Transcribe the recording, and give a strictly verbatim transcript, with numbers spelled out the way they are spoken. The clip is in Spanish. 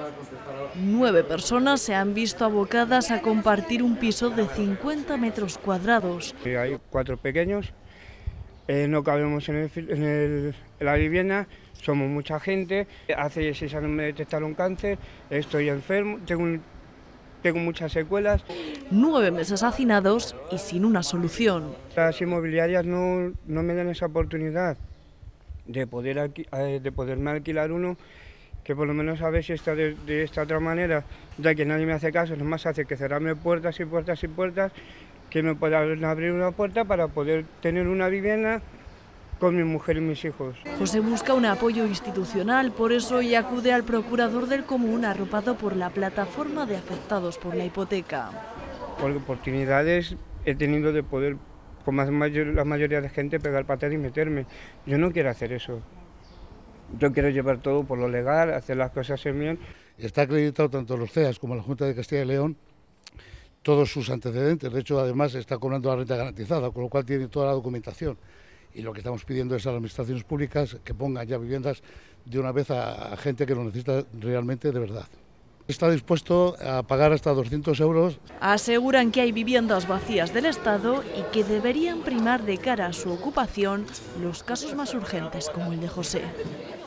Nueve personas se han visto abocadas a compartir un piso de cincuenta metros cuadrados. Hay cuatro pequeños, eh, no cabemos en, el, en, el, en la vivienda, somos mucha gente. Hace seis años me detectaron cáncer, estoy enfermo, tengo, un, tengo muchas secuelas. Nueve meses hacinados y sin una solución. Las inmobiliarias no, no me dan esa oportunidad de, poder, de poderme alquilar uno, que por lo menos a ver si está de, de esta otra manera, ya que nadie me hace caso, nomás hace que cerrarme puertas y puertas y puertas, que me puedan abrir una puerta para poder tener una vivienda con mi mujer y mis hijos. José busca un apoyo institucional, por eso hoy acude al procurador del común arropado por la plataforma de afectados por la hipoteca. Por oportunidades he tenido de poder, como la mayoría de gente, pegar patada y meterme. Yo no quiero hacer eso. Yo quiero llevar todo por lo legal, hacer las cosas en bien. Está acreditado tanto los C E A S como la Junta de Castilla y León, todos sus antecedentes. De hecho, además está cobrando la renta garantizada, con lo cual tiene toda la documentación. Y lo que estamos pidiendo es a las administraciones públicas que pongan ya viviendas de una vez a, a gente que lo necesita realmente de verdad. Está dispuesto a pagar hasta doscientos euros. Aseguran que hay viviendas vacías del Estado y que deberían primar de cara a su ocupación los casos más urgentes como el de José.